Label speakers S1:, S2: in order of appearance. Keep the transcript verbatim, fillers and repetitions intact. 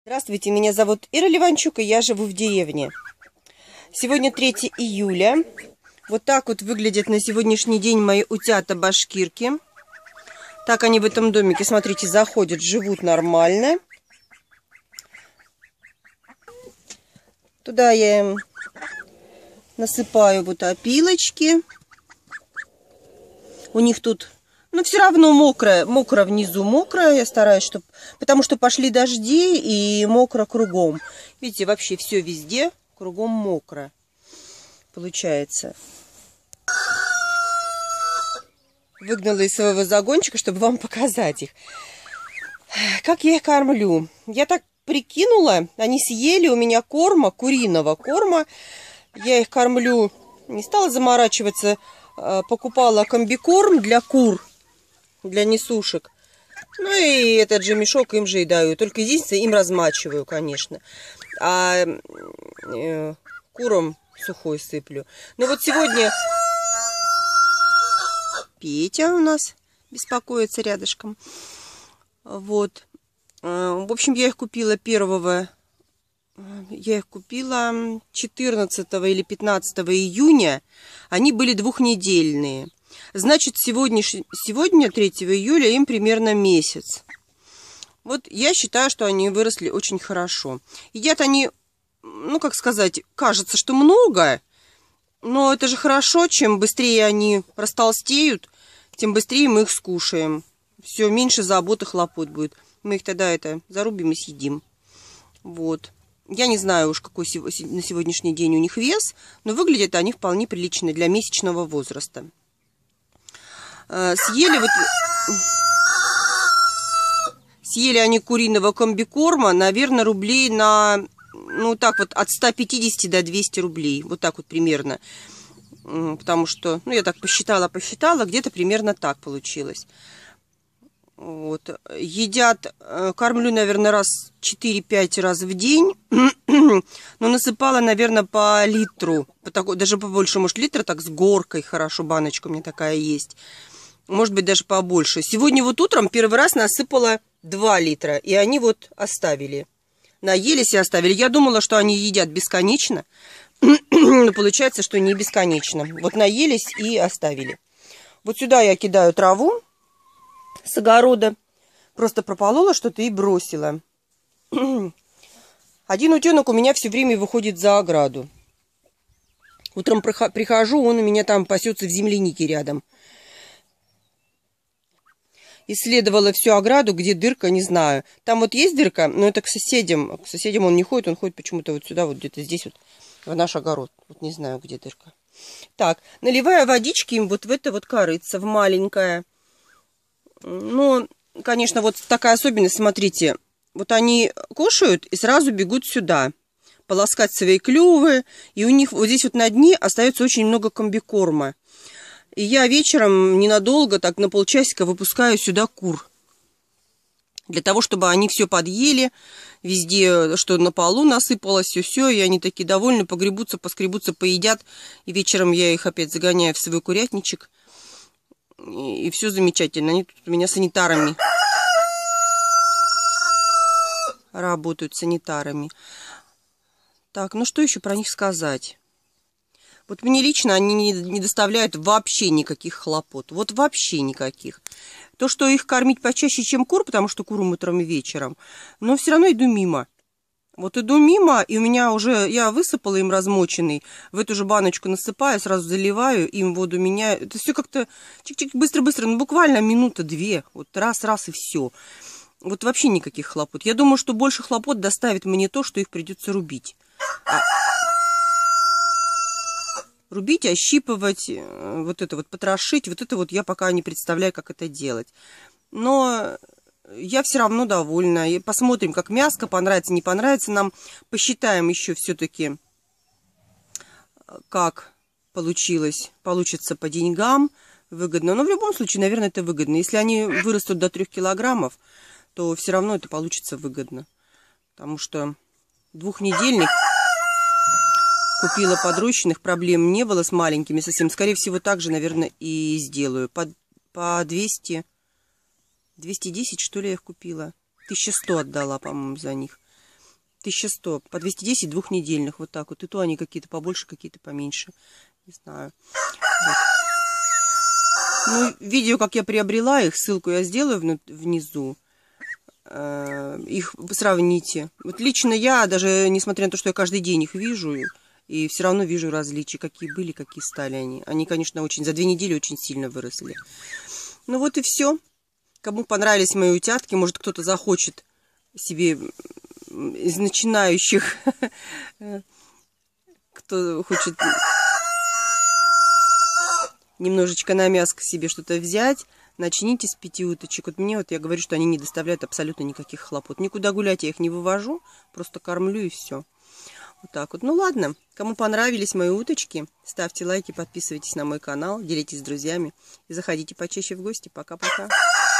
S1: Здравствуйте, меня зовут Ира Ливанчук, и я живу в деревне. Сегодня третье июля. Вот так вот выглядят на сегодняшний день мои утята-башкирки. Так они в этом домике, смотрите, заходят, живут нормально. Туда я им насыпаю вот опилочки. У них тут... Но все равно мокро, мокро внизу, мокро. Я стараюсь, чтобы, потому что пошли дожди и мокро кругом. Видите, вообще все везде кругом мокро получается. Выгнала из своего загончика, чтобы вам показать их. Как я их кормлю? Я так прикинула, они съели у меня корма, куриного корма. Я их кормлю, не стала заморачиваться, покупала комбикорм для кур. Для несушек. Ну и этот же мешок им же и даю. Только единственное, им размачиваю, конечно. А э, курам сухой сыплю. Ну вот сегодня Петя у нас беспокоится рядышком. Вот. В общем, я их купила первого... Я их купила четырнадцатого или пятнадцатого июня. Они были двухнедельные. Значит, сегодня, сегодня, третьего июля, им примерно месяц. Вот я считаю, что они выросли очень хорошо. Едят они, ну, как сказать, кажется, что много. Но это же хорошо, чем быстрее они растолстеют, тем быстрее мы их скушаем. Все, меньше забот и хлопот будет. Мы их тогда это зарубим и съедим. Вот. Я не знаю уж, какой на сегодняшний день у них вес, но выглядят они вполне прилично для месячного возраста. Съели вот... Съели они куриного комбикорма, наверное, рублей на... Ну, так вот, от ста пятидесяти до двухсот рублей. Вот так вот примерно. Потому что, ну, я так посчитала, посчитала, где-то примерно так получилось. Вот. Едят, кормлю, наверное, раз четыре-пять раз в день. Но насыпала, наверное, по литру. По такой, даже побольше, может, литра, так с горкой хорошо. Баночка у меня такая есть. Может быть, даже побольше. Сегодня вот утром первый раз насыпала два литра. И они вот оставили. Наелись и оставили. Я думала, что они едят бесконечно. Но получается, что не бесконечно. Вот наелись и оставили. Вот сюда я кидаю траву с огорода. Просто прополола что-то и бросила. Один утенок у меня все время выходит за ограду. Утром прихожу, он у меня там пасется в землянике рядом. Исследовала всю ограду, где дырка, не знаю. Там вот есть дырка, но это к соседям. К соседям он не ходит, он ходит почему-то вот сюда, вот где-то здесь вот, в наш огород. Вот не знаю, где дырка. Так, наливаю водички им вот в это вот корыце, в маленькое. Ну, конечно, вот такая особенность, смотрите. Вот они кушают и сразу бегут сюда. Полоскать свои клювы. И у них вот здесь вот на дне остается очень много комбикорма. И я вечером ненадолго, так на полчасика, выпускаю сюда кур. Для того, чтобы они все подъели. Везде, что на полу насыпалось, все-все. И они такие довольны, погребутся, поскребутся, поедят. И вечером я их опять загоняю в свой курятничек. И, и все замечательно. Они тут у меня санитарами работают, санитарами. Так, ну что еще про них сказать? Вот мне лично они не, не доставляют вообще никаких хлопот. Вот вообще никаких. То, что их кормить почаще, чем кур, потому что курам утром и вечером, но все равно иду мимо. Вот иду мимо, и у меня уже, я высыпала им размоченный, в эту же баночку насыпаю, сразу заливаю, им воду меняю. Это все как-то чик-чик, быстро-быстро, ну буквально минута-две. Вот раз-раз и все. Вот вообще никаких хлопот. Я думаю, что больше хлопот доставит мне то, что их придется рубить. А... Рубить, ощипывать, вот это вот потрошить, вот это вот я пока не представляю, как это делать. Но я все равно довольна. И посмотрим, как мяско, понравится, не понравится нам. Посчитаем еще все-таки, как получилось, получится по деньгам, выгодно. Но в любом случае, наверное, это выгодно. Если они вырастут до трех килограммов, то все равно это получится выгодно. Потому что двухнедельник... Купила подрощенных, проблем не было с маленькими совсем. Скорее всего, так же, наверное, и сделаю. По, по двести, двести десять, что ли, я их купила. тысяча сто отдала, по-моему, за них. тысяча сто. По двести десять двухнедельных. Вот так вот. И то они какие-то побольше, какие-то поменьше. Не знаю. Вот. Ну, видео, как я приобрела их, ссылку я сделаю внизу. Их сравните. Вот лично я, даже несмотря на то, что я каждый день их вижу, и все равно вижу различия, какие были, какие стали они. Они, конечно, очень за две недели очень сильно выросли. Ну вот и все. Кому понравились мои утятки, может кто-то захочет себе из начинающих, кто хочет немножечко на мяско себе что-то взять, начните с пяти уточек. Вот мне, вот я говорю, что они не доставляют абсолютно никаких хлопот. Никуда гулять я их не вывожу, просто кормлю и все. Вот так вот. Ну ладно, кому понравились мои уточки, ставьте лайки, подписывайтесь на мой канал, делитесь с друзьями и заходите почаще в гости. Пока-пока.